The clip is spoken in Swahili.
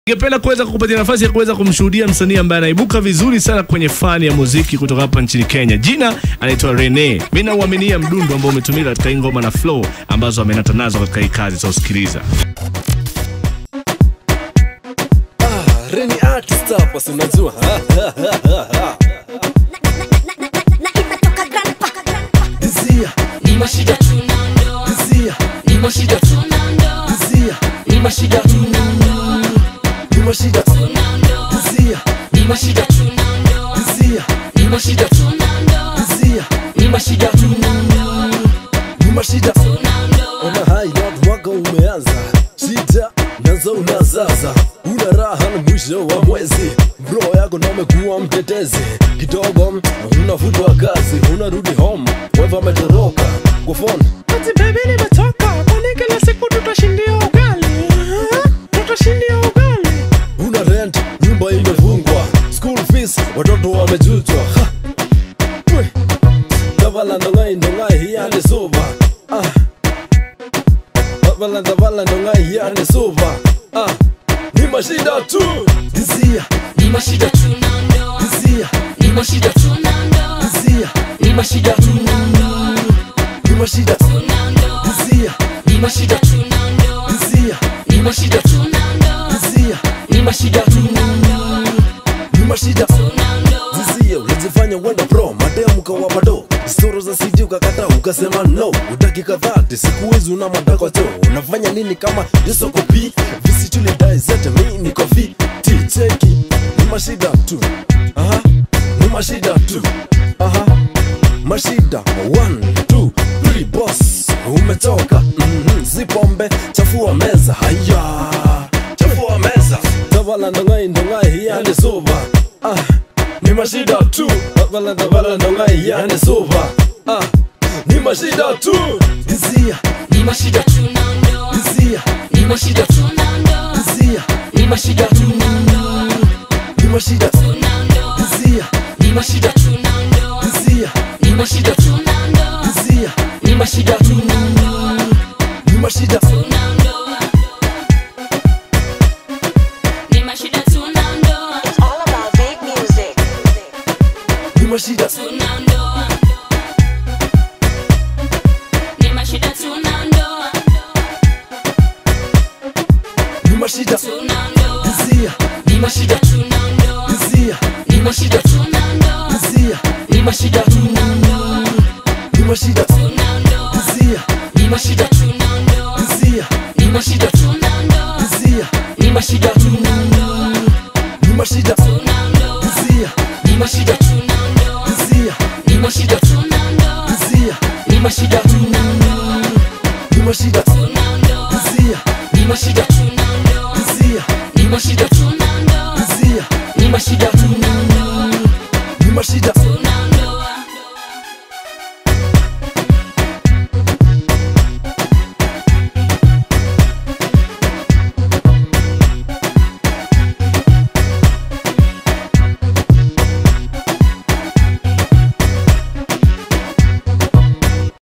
Ningependa kuweza kukupatia nafasi ya kuweza kumshuhudia msanii ambaye anaibuka vizuri sana kwenye fani ya muziki kutoka hapa nchini Kenya. Jina anaitwa Rene. Mimi nauaminia mdundo ambao umetumika katika ngoma na flow ambazo amenata nazo katika hii kazi. Sasa usikiliza. Rene artist hapa si unajua. Dizia ni mashida tunando. Dizia ni mashida tunando. Dizia ni mashida tunando. ni mashida tunando. Dizia ni mashida tunando. Dizia ni mashida tunando. Dizia ni mashida tunando. ni mashida tunando. Ona hai not mwaka umeanza, shida nazo unazaza, una raha na mwisho wa mwezi, bro yako na umekuwa mtetezi, kidogo unafutwa kazi, unarudi home wewe umetoroka kwa phone. Ati baby nimetoka, kwani kila siku tutashindia ugali? Tutashindia ugali. Una rent, nyumba imefungwa, school fees watoto wamejutwa. Davala ndongai hiyane soba. Davala ndongai hiyane soba. Ni mashida tu. Dizia ni mashida tunando. Dizia ni mashida tunando. Dizia ni mashida tunando. ni mashida tunando. Dizia ni mashida tunando. Dizia ni mashida tunando. Dizia ni mashida tunando. ni mashida tunando. Dizia unajifanya wenda pro, mademu kawa bado, storo za CD ukakata ukasema no, utaki kadhati siku hizi una madako cho, unafanya nini kama yeso kopi, visituli dai zete mimi niko fi cheki, ni mashida tu, ni mashida tu, mashida 1 2 3 boss umetoka, zipombe chafua meza, haya chafua meza, davala ndongai hiyane soba, ni mashida tu, davala ndongai hiyane soba, ni mashida tu. Dizia ni mashida tunando. Dizia ni mashida tunando. Dizia ni mashida tunando. ni mashida tunando. Dizia ni mashida tunando. Dizia ni mashida tunando. Dizia ni mashida tunando. ni mashida tunando. ni mashida tunando. It's all about big music. ni mashida tunando. ni mashida tunando. ni mashida tunando. Dizia ni mashida tunando. Dizia ni mashida tunando. Dizia ni mashida tunando. ni mashida tunando. Dizia ni mashida tunando. Dizia ni mashida tunando. Dizia ni mashida tunando. ni mashida tunando. Dizia ni mashida tunando. Dizia ni mashida tunando. Dizia ni mashida tunando. ni mashida tunando. Dizia ni mashida tunando. Dizia ni mashida tunando. Dizia ni mashida tunando.